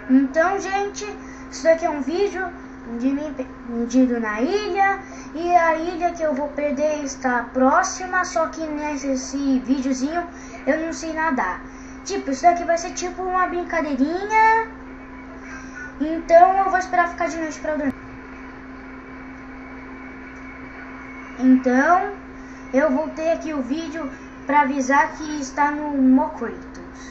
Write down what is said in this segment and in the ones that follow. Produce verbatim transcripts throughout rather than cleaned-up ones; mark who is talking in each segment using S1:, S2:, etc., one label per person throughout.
S1: Então, gente, isso daqui é um vídeo de mim perdido na ilha. E a ilha que eu vou perder está próxima, só que nesse videozinho eu não sei nadar. Tipo, isso daqui vai ser tipo uma brincadeirinha. Então eu vou esperar ficar de noite pra dormir. Então eu voltei aqui o vídeo pra avisar que está no Mocritos.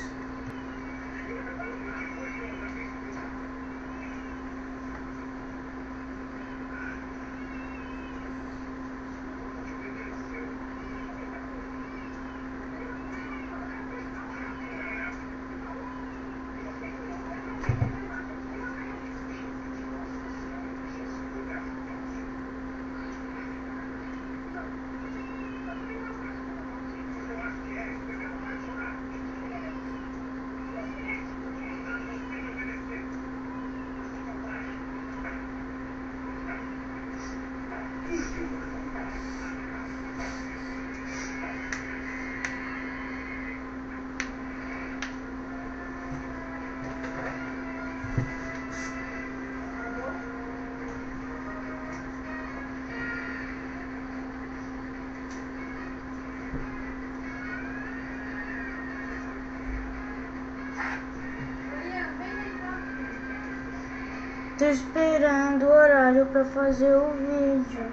S1: Tô esperando o horário pra fazer o vídeo.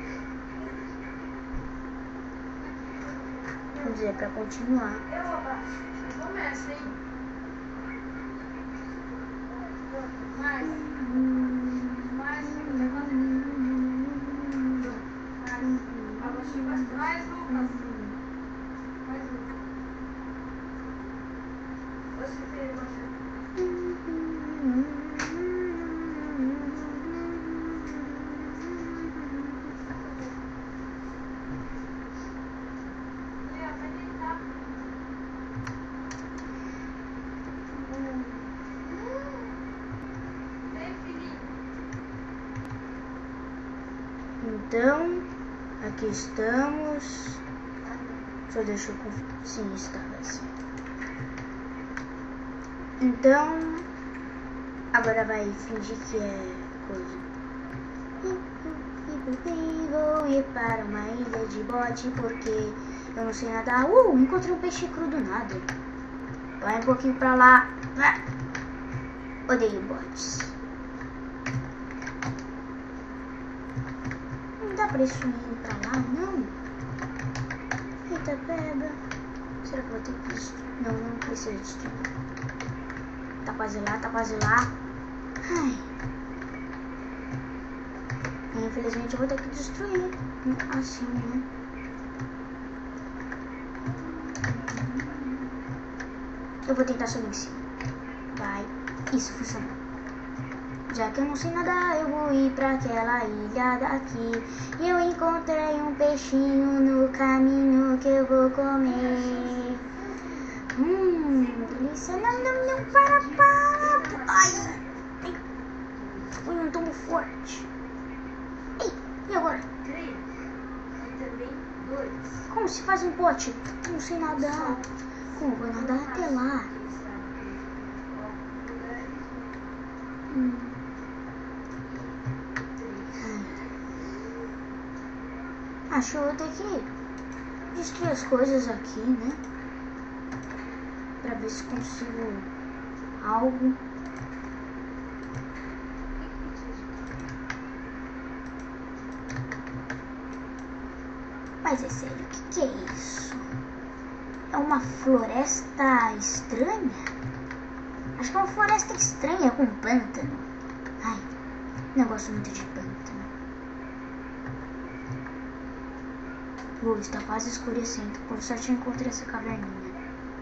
S1: Quer dizer, pra continuar.
S2: Começa, hein? Mais. Mais. Mais. Mais, Lucas. Mais, Lucas. Você tem, você.
S1: Então, aqui estamos. Só deixa eu conferir. Sim, está assim. Então, agora vai fingir que é coisa. Vou ir para uma ilha de bote porque eu não sei nadar. Uh, encontrei um peixe cru do nada. Vai um pouquinho pra lá. Odeio botes. Não dá pra isso ir pra lá, não? Eita, pega. Será que eu vou ter que destruir? Não, não precisa destruir. Tá quase lá, tá quase lá. Ai. Infelizmente eu vou ter que destruir. Assim, né? Eu vou tentar subir em cima. Vai. Isso funcionou. Já que eu não sei nadar, eu vou ir pra aquela ilha daqui. E eu encontrei um peixinho no caminho que eu vou comer. Hum, delícia. Não, não, não, para, para. Ai. Foi um tombo forte. Ei, e agora?
S2: Três. E também dois.
S1: Como se faz um pote? Não sei nadar. Como vou nadar até lá? Hum. Acho que eu vou ter que destruir as coisas aqui, né? Pra ver se consigo algo. Mas é sério, o que, que é isso? É uma floresta estranha? Acho que é uma floresta estranha com pântano. Ai, não gosto muito de pântano. Uou, está quase escurecendo. Por sorte eu encontrei essa caverninha.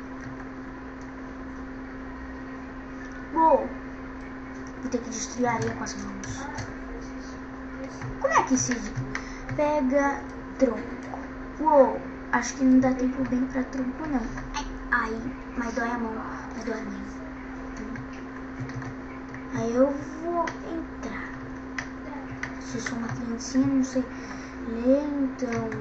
S1: Uou! Vou ter que destruir a areia com as mãos. Como é que se pega tronco? Uou! Acho que não dá tempo bem pra tronco, não. Ai, ai, mas dói a mão. Mas dói a mão. Aí eu vou entrar. Se eu sou uma criancinha, não sei ler, então...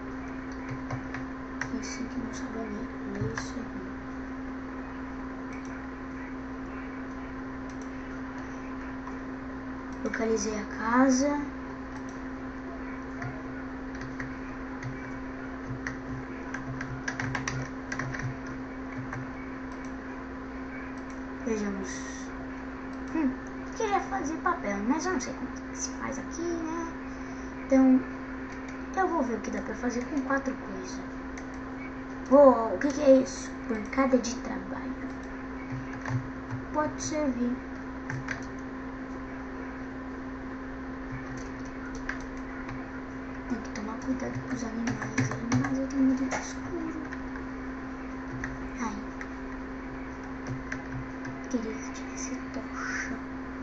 S1: Esse que não sabe ler, ler isso aqui. Localizei a casa. Vejamos. Hum, queria fazer papel, mas eu não sei como se faz aqui, né? Então, eu vou ver o que dá pra fazer com quatro coisas. Oh, o que, que é isso? Bancada de trabalho. Pode servir. Tem que tomar cuidado com os animais. Os animais eu tenho medo do escuro. Ai. Queria que tivesse tocha.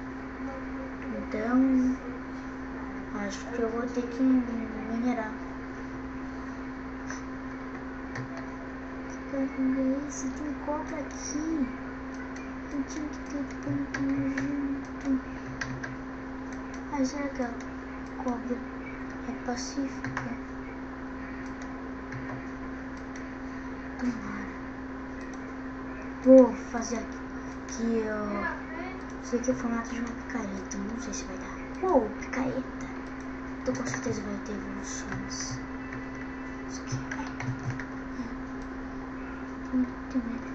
S1: Então, acho que eu vou ter que minerar. Que caramba é esse? Tem cobra aqui. Eu tinha que ter pantano junto. Mas será que a cobra é pacífica? Tomara. Vou fazer aqui, ó. Isso aqui é o formato de uma picareta. Não sei se vai dar. Uou, picareta. Então com certeza vai ter evoluções. Isso aqui é. é. Muito medo.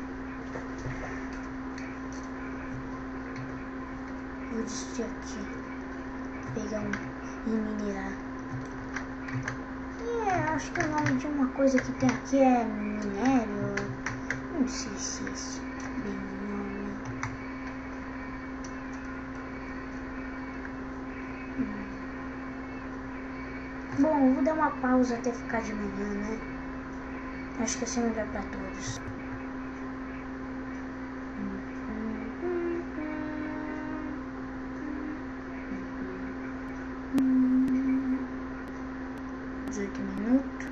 S1: Vou desistir aqui. Pegar um e minerar. É, acho que o nome de uma coisa que tem aqui é minério. Não sei se é esse bem o nome. Hum. Bom, eu vou dar uma pausa até ficar de manhã, né? Acho que assim é melhor pra todos. dezoito minutos.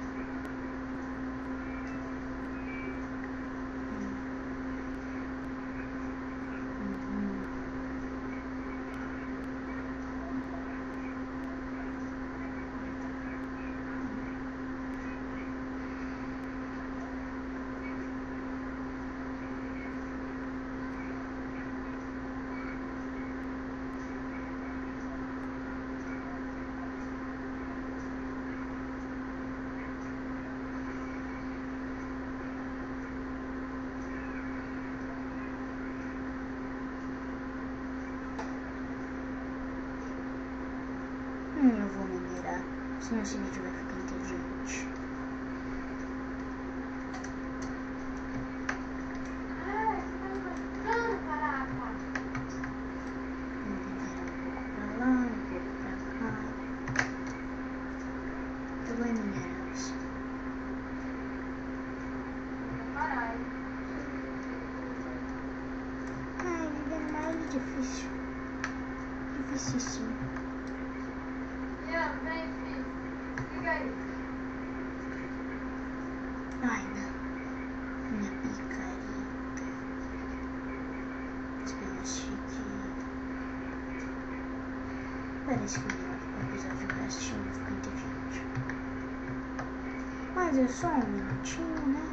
S1: Hum, eu vou minerar, senão esse vídeo vai ficar inteligente.
S2: Ah, você tá matando, caraca.
S1: Vou minerar um pouco pra lá, um pouco pra cá. Eu vou minerar isso.
S2: Caralho.
S1: Ai, viver mais é difícil. Dificíssimo.
S2: Ian, vem, filho. Liga aí.
S1: Ai, não. Minha picareta. Espera chique. Parece que o episódio vai assistir vai ficar inteligente. Mas é só um minutinho, né?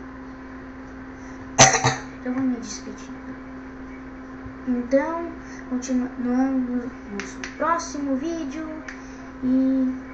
S1: Eu vou me despedindo. Então, continuamos no próximo vídeo e